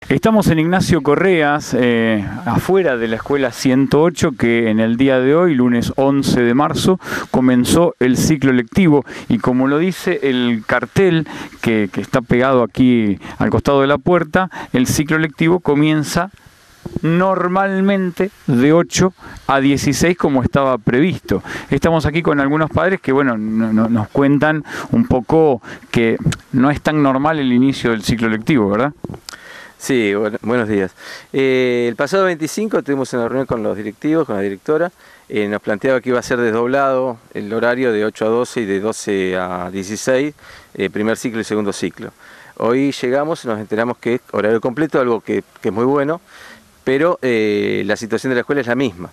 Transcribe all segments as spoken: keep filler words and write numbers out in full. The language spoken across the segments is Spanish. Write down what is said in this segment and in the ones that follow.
Estamos en Ignacio Correas, eh, afuera de la escuela ciento ocho, que en el día de hoy, lunes once de marzo, comenzó el ciclo lectivo. Y como lo dice el cartel que, que está pegado aquí al costado de la puerta, el ciclo lectivo comienza normalmente de ocho a dieciséis como estaba previsto. Estamos aquí con algunos padres que bueno no, no, nos cuentan un poco que no es tan normal el inicio del ciclo lectivo, ¿verdad? Sí, bueno, buenos días. Eh, el pasado veinticinco tuvimos una reunión con los directivos, con la directora. Eh, nos planteaba que iba a ser desdoblado el horario de ocho a doce y de doce a dieciséis, eh, primer ciclo y segundo ciclo. Hoy llegamos y nos enteramos que es horario completo, algo que, que es muy bueno, pero eh, la situación de la escuela es la misma.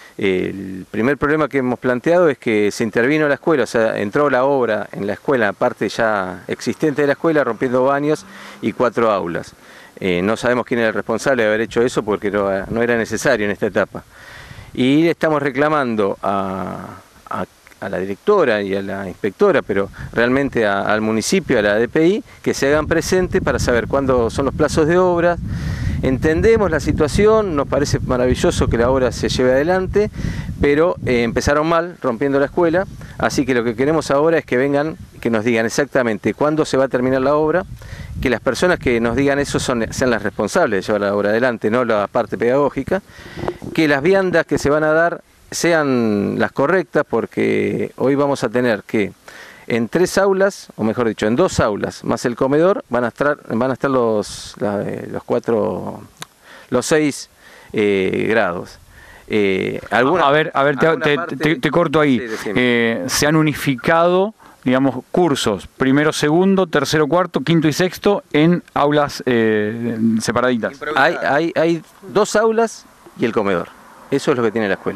El primer problema que hemos planteado es que se intervino la escuela, o sea, entró la obra en la escuela, parte ya existente de la escuela, rompiendo baños y cuatro aulas. Eh, no sabemos quién era el responsable de haber hecho eso porque no, no era necesario en esta etapa. Y estamos reclamando a, a, a la directora y a la inspectora, pero realmente a, al municipio, a la D P I, que se hagan presentes para saber cuándo son los plazos de obras. Entendemos la situación, nos parece maravilloso que la obra se lleve adelante, pero eh, empezaron mal, rompiendo la escuela, así que lo que queremos ahora es que vengan, que nos digan exactamente cuándo se va a terminar la obra, que las personas que nos digan eso son, sean las responsables de llevar la obra adelante, no la parte pedagógica, que las viandas que se van a dar sean las correctas, porque hoy vamos a tener que en tres aulas, o mejor dicho, en dos aulas, más el comedor, van a estar, van a estar los, la, los cuatro, los seis eh, grados. Eh, alguna, a ver, a ver, te, te, parte... te, te corto ahí. Sí, eh, se han unificado, digamos, cursos, primero, segundo, tercero, cuarto, quinto y sexto en aulas eh, separaditas. Hay, hay, hay dos aulas y el comedor. Eso es lo que tiene la escuela.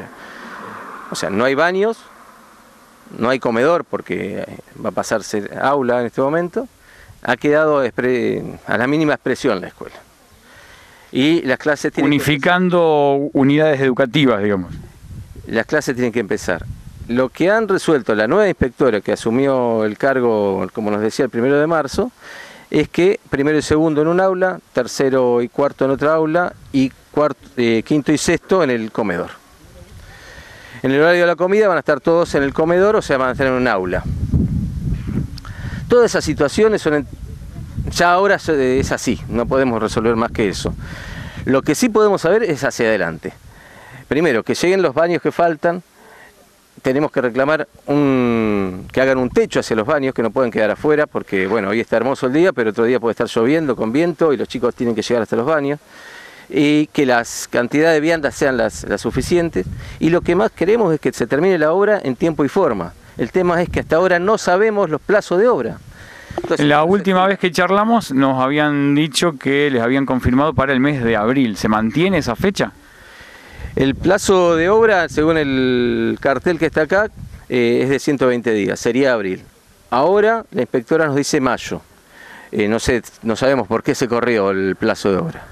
O sea, no hay baños. No hay comedor porque va a pasarse aula en este momento. Ha quedado a la mínima expresión la escuela. Y las clases tienen unificando que unidades educativas, digamos. Las clases tienen que empezar. Lo que han resuelto la nueva inspectora que asumió el cargo, como nos decía, el primero de marzo, es que primero y segundo en un aula, tercero y cuarto en otra aula y cuarto, eh, quinto y sexto en el comedor. En el horario de la comida van a estar todos en el comedor, o sea, van a estar en un aula. Todas esas situaciones son en... ya ahora es así, no podemos resolver más que eso. Lo que sí podemos saber es hacia adelante. Primero, que lleguen los baños que faltan. Tenemos que reclamar un... que hagan un techo hacia los baños, que no pueden quedar afuera, porque bueno, hoy está hermoso el día, pero otro día puede estar lloviendo con viento y los chicos tienen que llegar hasta los baños. Y que las cantidades de viandas sean las, las suficientes, y lo que más queremos es que se termine la obra en tiempo y forma. El tema es que hasta ahora no sabemos los plazos de obra. Entonces, la última vez que charlamos nos habían dicho que les habían confirmado para el mes de abril. ¿Se mantiene esa fecha? El plazo de obra, según el cartel que está acá, eh, es de ciento veinte días, sería abril. Ahora la inspectora nos dice mayo. Eh, no sé, no sabemos por qué se corrió el plazo de obra.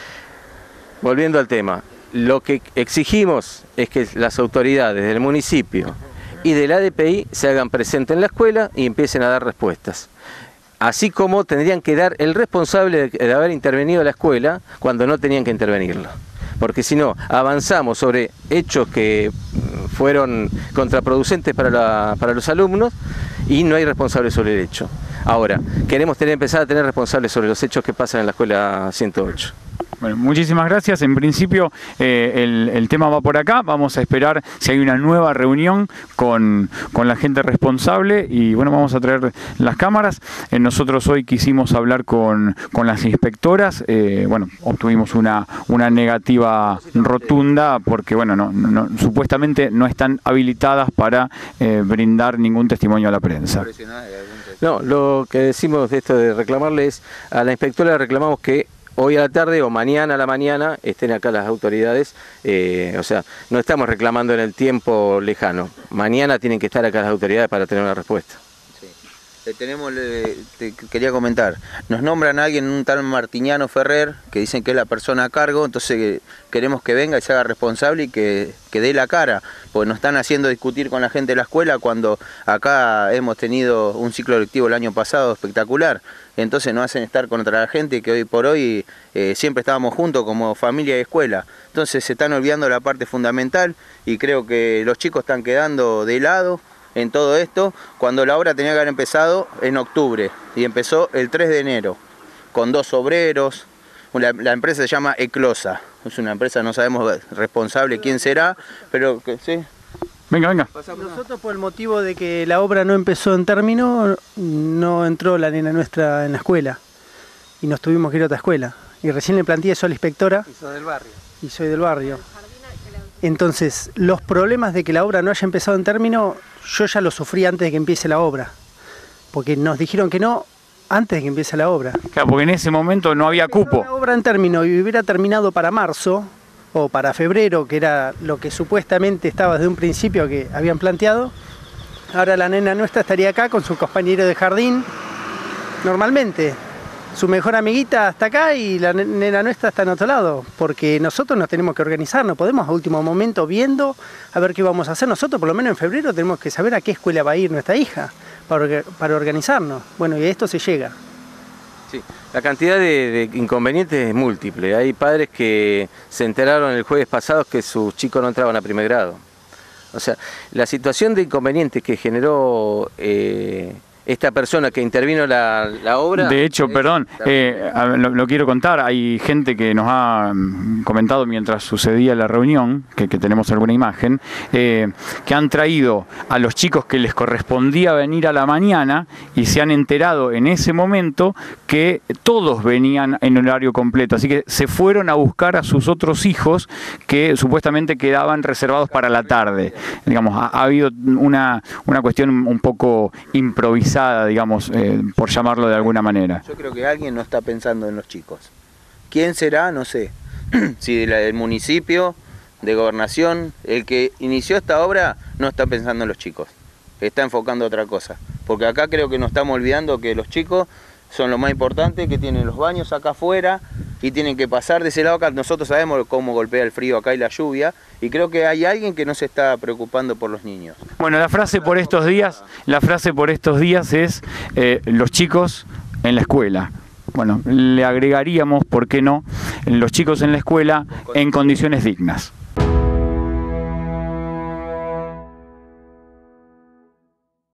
Volviendo al tema, lo que exigimos es que las autoridades del municipio y de la D P I se hagan presentes en la escuela y empiecen a dar respuestas. Así como tendrían que dar el responsable de haber intervenido la escuela cuando no tenían que intervenirlo. Porque si no, avanzamos sobre hechos que fueron contraproducentes para, la, para los alumnos y no hay responsable sobre el hecho. Ahora, queremos tener, empezar a tener responsables sobre los hechos que pasan en la escuela ciento ocho. Bueno, muchísimas gracias. En principio eh, el, el tema va por acá. Vamos a esperar si hay una nueva reunión con, con la gente responsable y bueno, vamos a traer las cámaras. Eh, nosotros hoy quisimos hablar con, con las inspectoras. Eh, bueno, obtuvimos una, una negativa rotunda porque bueno, no, no, supuestamente no están habilitadas para eh, brindar ningún testimonio a la prensa. No, lo que decimos de esto de reclamarle es a la inspectora, le reclamamos que hoy a la tarde o mañana a la mañana estén acá las autoridades, eh, o sea, no estamos reclamando en el tiempo lejano, mañana tienen que estar acá las autoridades para tener una respuesta. Sí. Eh, tenemos, eh, te quería comentar, nos nombran a alguien, un tal Martiniano Ferrer, que dicen que es la persona a cargo, entonces eh, queremos que venga y se haga responsable y que, que dé la cara, porque nos están haciendo discutir con la gente de la escuela cuando acá hemos tenido un ciclo lectivo el año pasado espectacular, entonces nos hacen estar contra la gente que hoy por hoy eh, siempre estábamos juntos como familia y escuela, entonces se están olvidando la parte fundamental y creo que los chicos están quedando de lado en todo esto, cuando la obra tenía que haber empezado en octubre y empezó el tres de enero con dos obreros. La, la empresa se llama Eclosa, es una empresa, no sabemos responsable quién será, pero que sí. Venga, venga. Nosotros, por el motivo de que la obra no empezó en término, no entró la nena nuestra en la escuela y nos tuvimos que ir a otra escuela. Y recién le planteé eso a la inspectora. Y soy del barrio. Y soy del barrio. Entonces, los problemas de que la obra no haya empezado en término, yo ya los sufrí antes de que empiece la obra. Porque nos dijeron que no antes de que empiece la obra. Claro, porque en ese momento no había cupo. La obra en término y hubiera terminado para marzo o para febrero, que era lo que supuestamente estaba desde un principio que habían planteado. Ahora la nena nuestra estaría acá con su compañero de jardín, normalmente. Su mejor amiguita está acá y la nena nuestra está en otro lado, porque nosotros nos tenemos que organizar, no podemos a último momento viendo a ver qué vamos a hacer. Nosotros por lo menos en febrero tenemos que saber a qué escuela va a ir nuestra hija para, para organizarnos. Bueno, y a esto se llega. Sí, la cantidad de, de inconvenientes es múltiple. Hay padres que se enteraron el jueves pasado que sus chicos no entraban a primer grado. O sea, la situación de inconvenientes que generó eh, esta persona que intervino la, la obra... De hecho, perdón, eh, lo, lo quiero contar, hay gente que nos ha comentado mientras sucedía la reunión, que, que tenemos alguna imagen, eh, que han traído a los chicos que les correspondía venir a la mañana y se han enterado en ese momento que todos venían en horario completo, así que se fueron a buscar a sus otros hijos que supuestamente quedaban reservados para la tarde. Digamos, ha, ha habido una, una cuestión un poco improvisada, digamos, eh, por llamarlo de alguna manera. Yo creo que alguien no está pensando en los chicos. ¿Quién será? No sé. Si del municipio, de gobernación, el que inició esta obra no está pensando en los chicos. Está enfocando otra cosa. Porque acá creo que nos estamos olvidando que los chicos son lo más importante, que tienen los baños acá afuera y tienen que pasar de ese lado acá. Nosotros sabemos cómo golpea el frío acá y la lluvia, y creo que hay alguien que no se está preocupando por los niños. Bueno, la frase por estos días, la frase por estos días es eh, los chicos en la escuela. Bueno, le agregaríamos, ¿por qué no?, los chicos en la escuela en condiciones dignas.